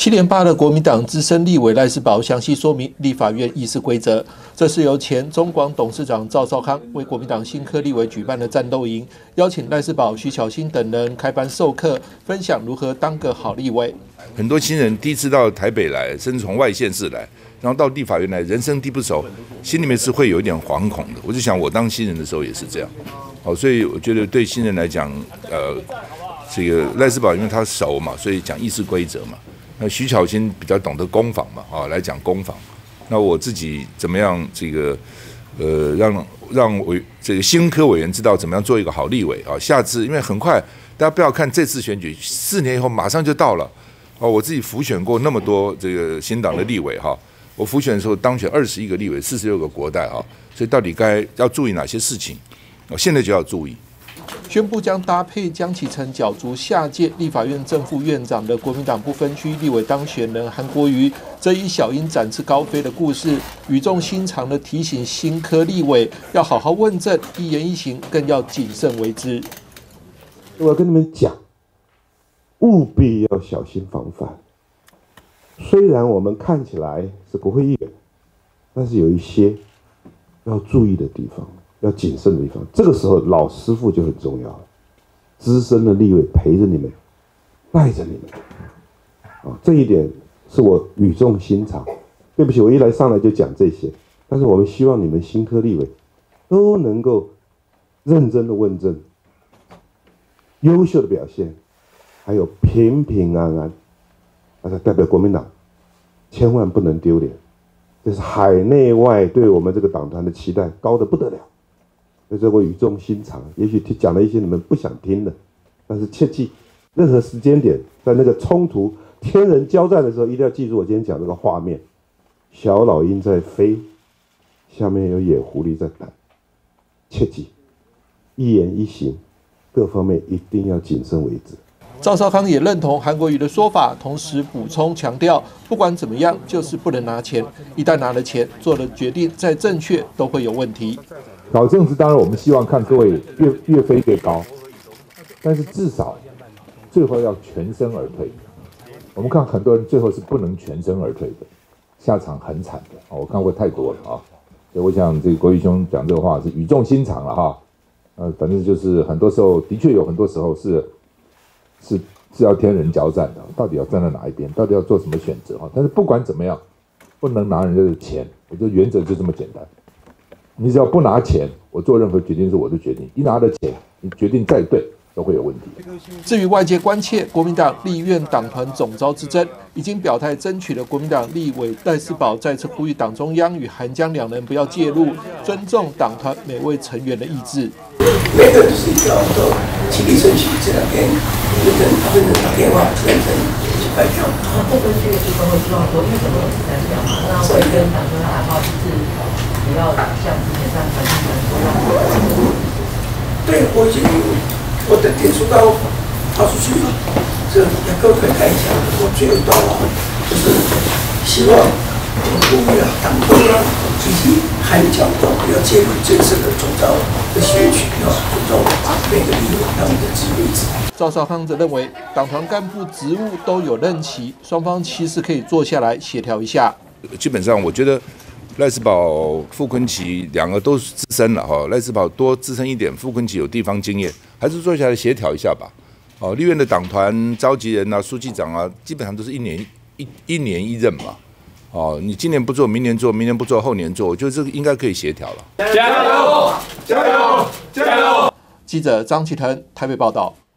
7连8的国民党资深立委赖士葆详细说明立法院议事规则。这是由前中广董事长赵少康为国民党新科立委举办的战斗营，邀请赖士葆、徐巧芯等人开班授课，分享如何当个好立委。 很多新人第一次到台北来，甚至从外县市来，然后到立法院来，人生地不熟，心里面是会有一点惶恐的。我就想，我当新人的时候也是这样。好，所以我觉得对新人来讲，这个赖士葆因为他熟嘛，所以讲议事规则嘛。那徐巧芯比较懂得攻防嘛，来讲攻防。那我自己怎么样这个让这个新科委员知道怎么样做一个好立委啊？下次因为很快，大家不要看这次选举，4年以后马上就到了。我自己辅选过那么多这个新党的立委哈，我辅选的时候当选21个立委，46个国代哈，所以到底该要注意哪些事情？现在就要注意。 宣布将搭配江启臣角逐下届立法院正副院长的国民党不分区立委当选人韩国瑜，这一小鹰展翅高飞的故事，语重心长的提醒新科立委要好好问政，一言一行更要谨慎为之。 我要跟你们讲，务必要小心防范。虽然我们看起来是不会议员，但是有一些要注意的地方。要谨慎的地方，这个时候老师傅就很重要了。资深的立委陪着你们，带着你们，这一点是我语重心长。对不起，我上来就讲这些，但是我们希望你们新科立委都能够认真的问政，优秀的表现，还有平平安安，代表国民党，千万不能丢脸。这是海内外对我们这个党团的期待高得不得了。所以我语重心长，也许讲了一些你们不想听的，但是切记，任何时间点在那个冲突天人交战的时候，一定要记住我今天讲这个画面：小老鹰在飞，下面有野狐狸在等。切记，一言一行，各方面一定要谨慎为之。 赵少康也认同韩国瑜的说法，同时补充强调，不管怎么样，就是不能拿钱。一旦拿了钱，做了决定再正确，都会有问题。 搞政治当然我们希望看各位越飞越高，但是至少最后要全身而退。我们看很多人最后是不能全身而退的，下场很惨的。我看过太多了啊，所以我想这个国瑜兄讲这个话是语重心长了哈。反正就是很多时候的确有很多时候是要天人交战的，到底要站在哪一边，到底要做什么选择哈。但是不管怎么样，不能拿人家的钱，我觉得原则就这么简单。你只要不拿钱，我做任何决定是我的决定。一拿了钱，你决定再对都会有问题。 至于外界关切国民党立院党团总召之争，已经表态争取的国民党立委赖士葆再次呼吁党中央与韩江两人不要介入，尊重党团每位成员的意志。 每个就是要到起立程序，这两天分人打电话全程去拜票。 不分区的部分会希望说，因为很多人是单票嘛，那会跟党中央喊话，就是不要像之前这样传讯人说让。 对，我的点数到发出去了，这各位可以看一下。我最后一段话就是希望呼吁党中央以及韩江都不要介入这次的总召的选举，要尊重每个立委他们的自由意志。 赵少康则认为，党团干部职务都有任期，双方其实可以坐下来协调一下。 基本上，我觉得赖士葆、傅昆萁两个都是资深了哈，赖士葆多资深一点，傅昆萁有地方经验，还是坐下来协调一下吧。立院的党团召集人啊、书记长啊，基本上都是一年一任嘛。你今年不做，明年做，明年不做，后年做，我觉得这个应该可以协调了。 加油！加油！加油！记者张启腾台北报道。